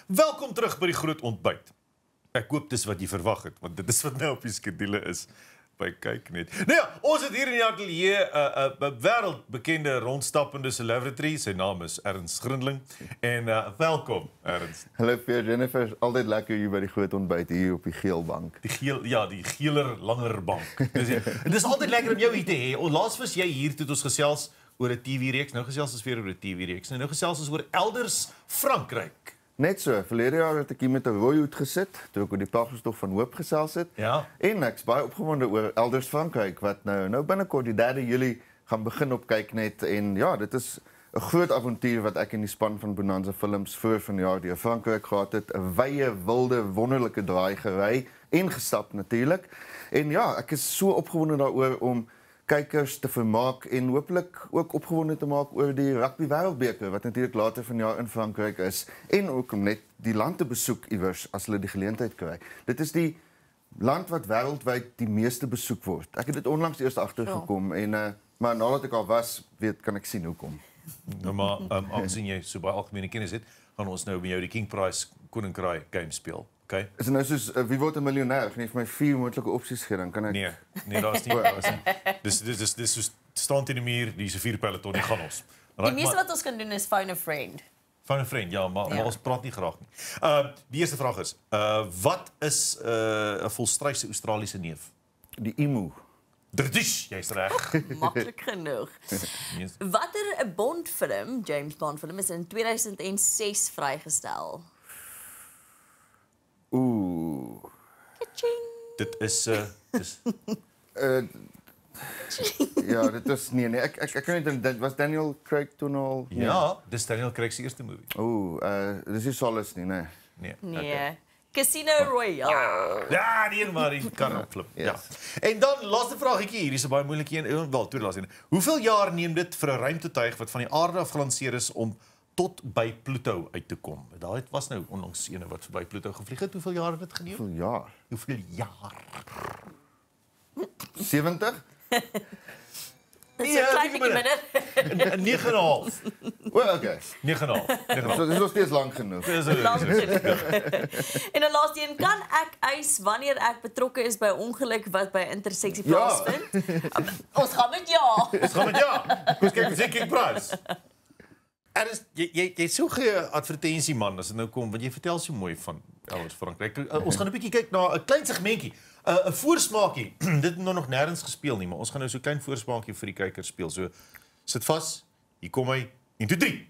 Welkom terug by die groot ontbyt. Ek hoop dis wat jy verwag het, want dit is wat nou op die skedule is by kykNET. Nou ja, ons het hier in die ateljee 'n wêreldbekende rondstappende celebrity. Sy naam is Erns Grundling. En welkom, Erns. Hallo Jennifer, altyd lekker hier by die groot ontbyt hier op die geel bank. Die geeler langer bank. Dis altyd lekker om jou hier te hê. Laas was jy hier toe ons gesels oor 'n TV-reeks. Nou gesels ons weer oor 'n TV-reeks. Nou gesels ons oor Elders Frankryk. Net so, verlede jaar het ek hier met 'n rooi hoed gesit, toe ek oor die Pastoorstog van Hoop gesels het. Ja. En ek's baie opgewonde oor Elders Frankryk wat nou binnekort die 3 Julie gaan begin op kykNET en ja, dit is 'n groot avontuur wat ek in die span van Bonanza Films voor vanjaar deur Frankryk gehad het. 'n Wye, wilde, wonderlike draai gery en gestap natuurlik. En ja, ek is so opgewonde daaroor om kykers te vermaak en hopelik ook opgewonde te maak oor die rugby wêreldbeker wat natuurlik later vanjaar in Frankryk is en ook om net die land te besoek iewers as hulle die geleentheid kry. Dit is die land wat wêreldwyd die meeste besoek word. Ek het dit onlangs eers agtergekom en maar nadat ek al was, kan ek sien hoekom. Nou maar aangezien jy so baie algemene kennis het, gaan ons nou met jou die King Prize Koninkryk game speel. Okay. Is dit nou soos wie word 'n miljonair? Ek het vir my 4 moontlike opsies gee, dan kan ek Nee, daar is nie. Dis soos staan teen die muur, dis 'n 4 peloton, die gaan ons. Die meeste wat ons kan doen is phone a friend. Phone a friend, ja, maar ons praat nie graag nie. Die eerste vraag is, wat is 'n volstryse Australiese neef? Die emu. Drdish, jy's reg. Maklik genoeg. Watter 'n Bondfilm, James Bond film, is in 2006 vrygestel? Oeh. Dit is ja, dit is nee, ek kan nie dink dit was Daniel Craig toen al. Nee. Ja, dis Daniel Craig se eerste movie. Oeh, dis nie Solace nie, nee. Nee. Okay. Casino Royale. Ja, die een maar die kan opflip. Yes. Ja. En dan laaste vraaggetjie hier, dis 'n baie moeilike een. Wel, tweede laaste een. Hoeveel jaar neem dit vir 'n ruimtetuig wat van die aarde af gelanseer is om tot by Pluto uit te kom? Daai was nou onlangs ene wat verby Pluto gevlieg het. Hoeveel jaar het dit geneem? Hoeveel jaar? Hoeveel jaar? 70? Dit is 'n klein bietjie minder. 9,5. O, okay. 9,5. So dis nog steeds lank genoeg. En dan laaste een, kan ek eis wanneer ek betrokke is by 'n ongeluk wat by 'n interseksie plaasvind? Ons gaan met ja. Kom kyk, ons kyk prys. En jy so 'n advertensie man as dit nou kom, want jy vertel so mooi van Elders Frankryk. Ons gaan 'n bietjie kyk na 'n klein segmentjie, 'n voorsmaakie. Dit het nog nêrens gespeel nie, maar ons gaan nou so 'n klein voorsmaakie vir die kykers speel. So sit vas. Hier kom hy. 1 2 3.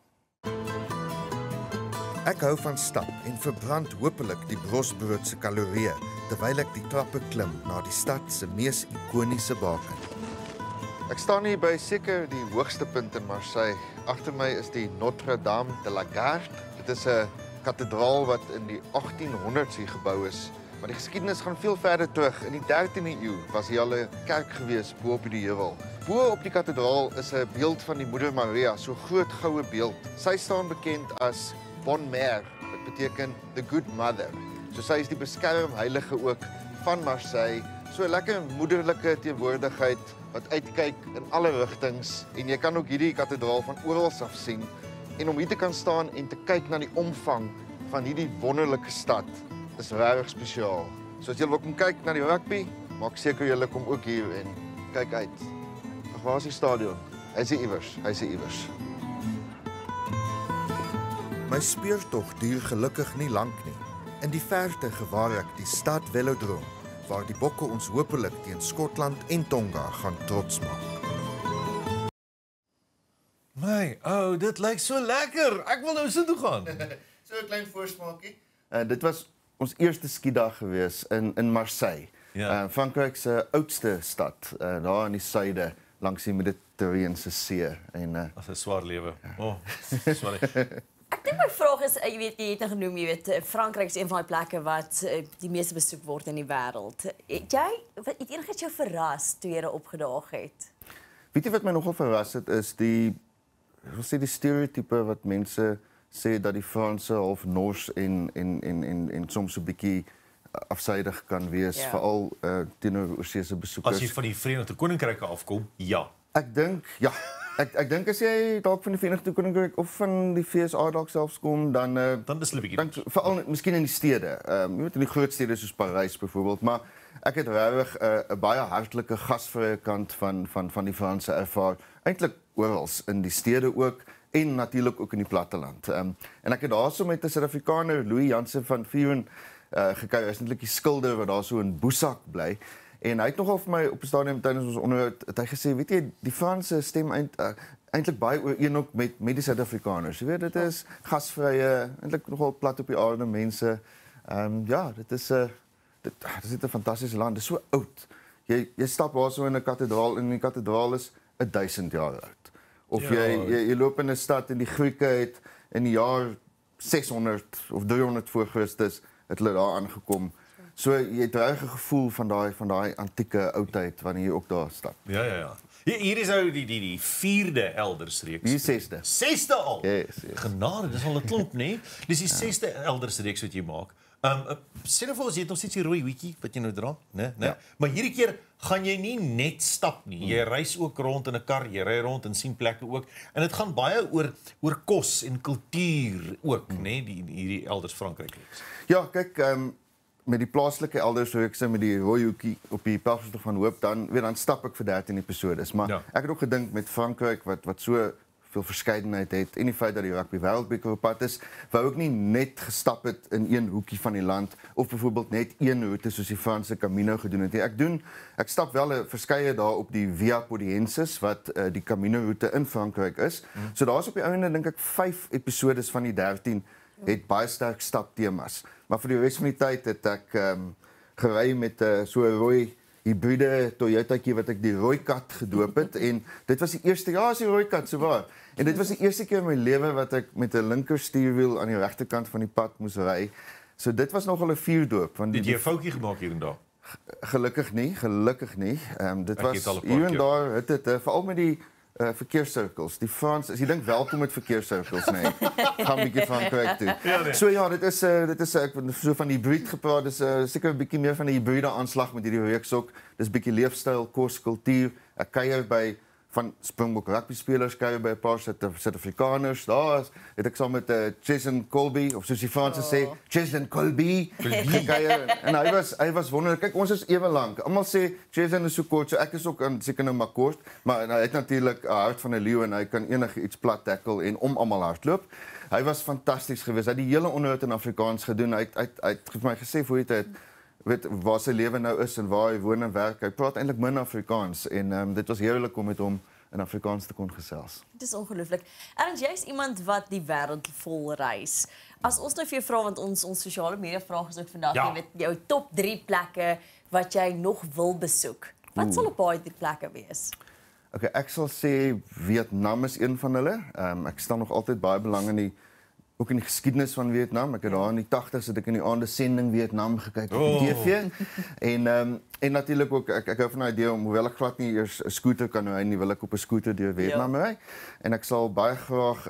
Ek hou van stap en verbrand hopelik die brosbrood se kalorieë terwyl ek die trappe klim na die stad se mees ikoniese baken. Ek staan hier by seker die hoogste punt in Marseille. Agter my is die Notre Dame de la Garde. Dit is 'n kathedraal wat in die 1800s hier gebou is. Maar die geskiedenis gaan veel verder terug. In die 13de eeu was hier al 'n kerk gewees bo op die heuwel. Bo op die kathedraal is 'n beeld van die Moeder Maria, so groot goue beeld. Sy staan bekend as Bonne Mère, wat beteken the good mother. So sy is die beskermheilige ook van Marseille. So 'n lekker moederlike teenwoordigheid wat uitkyk in alle rigtings en jy kan ook hierdie kathedraal van oral af sien en om hier te kan staan en te kyk na die omvang van hierdie wonderlike stad is regtig spesiaal. So as jy wil kom kyk na die rugby, maak seker jy kom ook hier en kyk uit. Ag, waar is die stadion? Hy is iewers. My speurtog duur gelukkig nie lank nie. In die verte gewaar ek die stad Velodrome, waar die bokke ons hopelik teen Skotland en Tonga gaan trots maak. Dit lyk so lekker. Ek wil nou so toe gaan. So 'n klein voorsmaakie. Dit was ons eerste skidag gewees in Marseille. Ja. Frankryk se oudste stad, daar in die suide langs die Mediterrane See en Dit is 'n swaar lewe. Swaar. Ek dink my vraag is, jy het nou genoem, Frankryk is een van die plekke wat die meeste besoek word in die wêreld. Het enigiets jou verras toe jy daar opgedaag het? Weet jy wat my nogal verras het is die stereotype wat mense sê dat die Franse half Nors en soms so 'n bietjie afsydig kan wees, veral teenoor oorsese besoekers. As jy van die Verenigde Koninkryke afkom, ja. Ek dink ja. Ek dink as jy dalk van die Verenigde Koninkryk of van die FSA dalk selfs kom, dan Dan is hulle bietjie. veral miskien in die stede. Jy weet in die groot stede soos Parys byvoorbeeld, maar ek het regtig 'n baie hartlike gasvrye kant van die Franse ervaar. Eintlik oral in die stede ook en natuurlik ook in die platteland. En ek het daarso met 'n Suid-Afrikaner, Louis Jansen van Vuren, gekuier. Hy is eintlik die skilder wat daar so in Boesak bly. En hy het nogal vir my op 'n stadium tydens ons onderhoud het hy gesê, weet jy, die Franse stem eintlik baie ooreen ook met die Suid-Afrikaners. Jy weet, dit is gasvrye, eintlik nogal plat op die aarde mense. Ja, dit is 'n fantastiese land. Dit is so oud. Jy stap daar so in 'n kathedraal en die kathedraal is 1000 jaar oud. Of jy loop in 'n stad en die Grieke het in die jaar 600 of 300 voor Christus het hulle daar aangekom. So jy het 'n gevoel van daai antieke oudheid wanneer jy ook daar stap. Ja. Hier is nou die 4de Elders-reeks. Die 6de. 6de al. Yes. Genade, dis al 'n klomp, nê? Dis die 6de Elders-reeks wat jy maak. Sê nou vir ons, jy het nog steeds die rooi hoedjie wat jy nou dra, né? Ja. Maar hierdie keer gaan jy nie net stap nie. Jy reis ook rond in 'n kar, jy ry rond en sien plekke ook. En dit gaan baie oor kos en kultuur ook, nê, hierdie Elders Frankryk reeks. Ja, kyk, met die plaaslike Elders-reekse met die rooi hoekie op die Pelgrimstocht van Hoop, dan stap ek vir 13 episodes. Maar ek het ook gedink met Frankryk wat so veel verskeidenheid het en die feit dat die rugby wêreldbeker op pad is, wou ek nie net gestap het in een hoekie van die land of byvoorbeeld net een roete soos die Franse Camino gedoen het. Ek stap wel 'n verskeie daar op die Via Podiensis wat die Camino roete in Frankryk is. So daar's op die einde dink ek 5 episodes van die 13 het baie sterk staptemas. Maar vir die res van die tyd het ek gery met so 'n rooi hybride Toyotaatjie wat ek die rooi kat gedoop het en dit was die eerste is die rooi kat so waar. En dit was die eerste keer in my lewe wat ek met 'n linker stuurwiel aan die regterkant van die pad moes ry. So dit was nogal 'n vuurdoop want het jy 'n foutjie gemaak hier en daar? Gelukkig nie. Dit was hier en daar het dit veral met die verkeerssirkels. Die Frans, as jy dink welkom met verkeerssirkels, nee. Gaan 'n bietjie Frankryk toe. So ja, dit is ek so van die hybrid gepraat, dis seker 'n bietjie meer van 'n hybride aanslag met hierdie reeks ook. Dis bietjie leefstyl, kos, kultuur. Ek kuier by van Springbok rugby spelers, kuier by 'n paar Suid-Afrikaners. Daar het ek saam met Jason Colby of soos die Franse sê, Jason Colby gekuier. En hy was wonderlik. Kyk, ons is ewe lank. Almal sê Jason is so kort, so ek is ook seker nou maar kort, maar hy het natuurlik 'n hart van 'n leeu en hy kan enigiets plat tackle en almal hardloop. Hy was fantasties geweest. Hy het die hele onderhoud in Afrikaans gedoen. Hy het vir my gesê voor die tyd weet waar sy lewe nou is en waar hy woon en werk. Hy praat eintlik min Afrikaans en dit was heerlik om met hom in Afrikaans te kon gesels. Dit is ongelooflik. Erns, jy's iemand wat die wêreld vol reis. As ons nou vir jou vra want ons sosiale media vraag is ook vandag, jy weet jou top 3 plekke wat jy nog wil besoek. Wat sal op daai 3 plekke wees? Okay, ek sal sê Vietnam is een van hulle. Ek stel nog altyd baie belang in ook in die geskiedenis van Vietnam. Ek het daar in die 80's het ek in die aande sending Vietnam gekyk op die TV. En natuurlik ook ek hou van die idee om hoewel ek glad nie eers 'n skooter kan ry nie, wil ek op 'n skooter deur Vietnam ry. En ek sal baie graag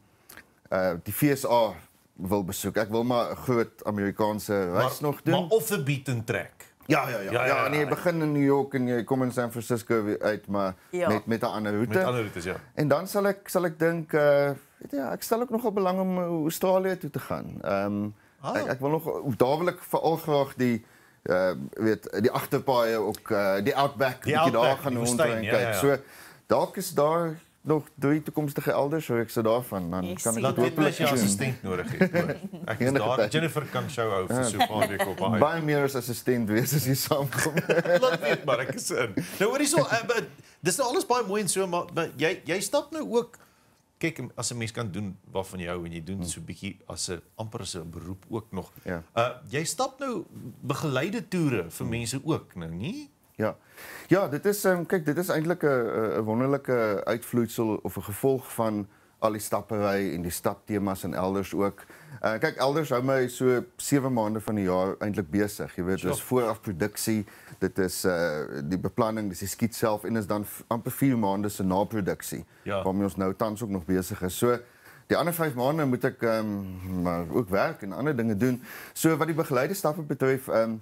die FSA wil besoek. Ek wil maar 'n groot Amerikaanse reis nog doen. Maar off the beaten track. Ja, nee, jy begin in New York en jy kom in San Francisco weer uit, maar met 'n ander roete. Met ander roetes, ja. En dan sal ek dink ek stel ook nogal belang om Australië toe te gaan. Ek wil nog daar wil ek veral graag die die agterpaaie ook die outback bietjie daar gaan rondry en kyk. So dalk is daar nog 3 toekomstige elders, so ek sou daarvan dan kan ek laat weet as jy 'n assistent nodig het. Ek is daar. Jennifer kan show hou vir so 'n paar weke op haar. Baie meer as assistent wees as jy saamkom. Laat weet maar ek is in. Nou hoor hierso, dis nou alles baie mooi en so, maar jy stap nou ook kyk as 'n mens kan doen waarvan jy hou en jy doen so 'n bietjie as 'n amper as 'n beroep ook nog. Jy stap nou begeleide toere vir mense ook nou, nie? Ja, dit is kyk, dit is eintlik 'n wonderlike uitvloeisel of 'n gevolg van al die stappery en die staptemas en elders ook. Kyk, elders hou my so 7 maande van die jaar eintlik besig. Jy weet, dis vooraf produksie, dit is die beplanning, dis die skiet self en is dan amper 4 maande se naproduksie waarmee ons nou tans ook nog besig is. So die ander 5 maande moet ek maar ook werk en ander dinge doen. So wat die begeleide stappe betref,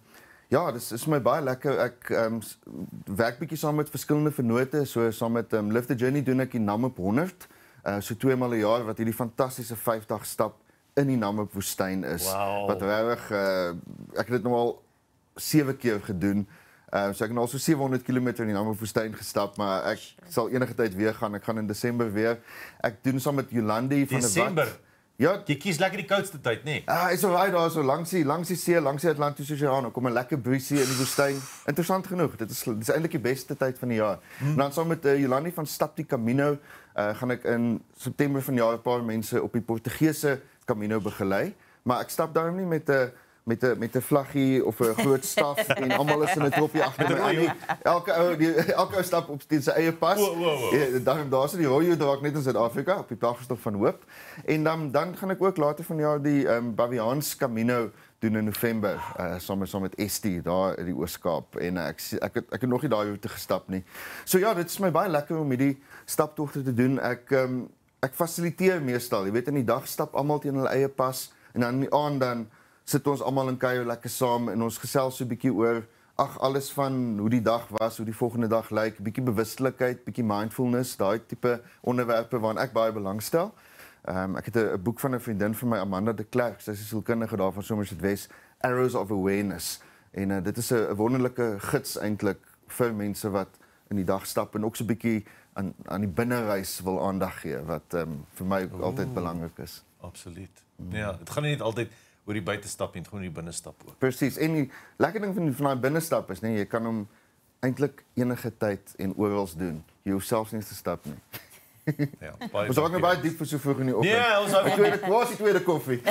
Ja, dis is my baie lekker. Ek werk bietjie saam met verskillende vennote, so saam met Live the Journey doen ek die Namib 100, so 2 maal 'n jaar wat hierdie fantastiese 5-dag stap in die Namib woestyn is. Wow. Wat regtig ek het dit nou al 7 keer gedoen. So ek het al so 700 km in die Namib woestyn gestap, maar ek sal enige tyd weer gaan. Ek gaan in Desember weer. Ek doen saam met Jolandi van Desember. Ja, Jy kies lekker die koudste tyd, nê? is alraai daar so langs die see, langs die Atlantiese Oseaan. Dan kom 'n lekker breezy in die woestyn. Interessant genoeg. Dit is eintlik die beste tyd van die jaar. En dan saam met Jolandi van Stap die Camino gaan ek in September vanjaar 'n paar mense op die Portugese Camino begelei, maar ek stap daarom nie met 'n vlaggie of 'n groot staf en almal is in 'n troppie agter my aan nie. Elke ou stap op sy eie pas. Daar's die rooi draak net in Suid-Afrika op die Pelgrimstocht van Hoop. En dan gaan ek ook later vanjaar die Baviaans Camino doen in November, saam met Estie daar in die Oos-Kaap. En ek het nog nie daai roete gestap nie. So ja, dit is my baie lekker om hierdie staptogte te doen. Ek fasiliteer meestal. Jy weet, in die dag stap almal teen hulle eie pas en dan in die aand dan sit ons almal in kuier lekker saam en ons gesels so 'n bietjie oor alles van hoe die dag was, hoe die volgende dag lyk, bietjie bewustelikheid, bietjie mindfulness, daai tipe onderwerpe waaraan ek baie belangstel. Ek het 'n boek van 'n vriendin van my, Amanda de Klerk, sy is 'n sielkundige daar van Somersetwes, Arrows of Awareness. En dit is 'n wonderlike gids eintlik vir mense wat in die dag stap en ook so 'n bietjie aan die binnereis wil aandag gee wat vir my altyd belangrik is. Absoluut. Ja, dit gaan nie net altyd oor die buitestap en gewoon die binnestap ook. Presies. En die lekker ding van daai binnestap is, nee, jy kan hom eintlik enige tyd en oral doen. Jy hoef selfs nie te stap nie. Ja, ons raak nou baie diep vir so vroeg in die oggend. Nee, ons hou van die tweede koffie.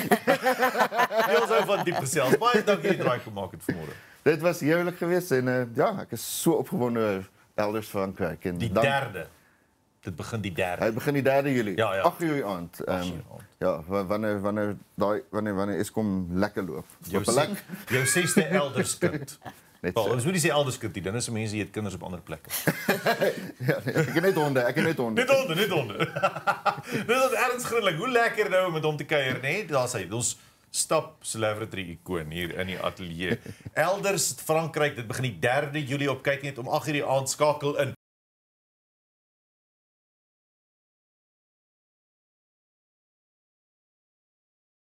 Ons hou van diep gesels. Baie dankie dat jy draai gemaak het vanmôre. Dit was heerlik geweest en ja, ek is so opgewonde oor Elders Frankryk en die derde. Dit begin die 3de. Hy begin die 3de Julie. Ja. 8 uur aand. Ja, wanneer Eskom lekker loop. Jou 6de elderskind. Ons moet nie sê elderskind nie, dan is mense het kinders op ander plekke. Ja, nee, ek het net honde. Net honde. Dis wat Erns Grundling. Hoe lekker nou met hom te kuier, nê? Daar's hy. Ons stap celebrity ikoon hier in die ateljee. Elders Frankryk, dit begin die 3de Julie op kykNET om 8 uur die aand skakel in.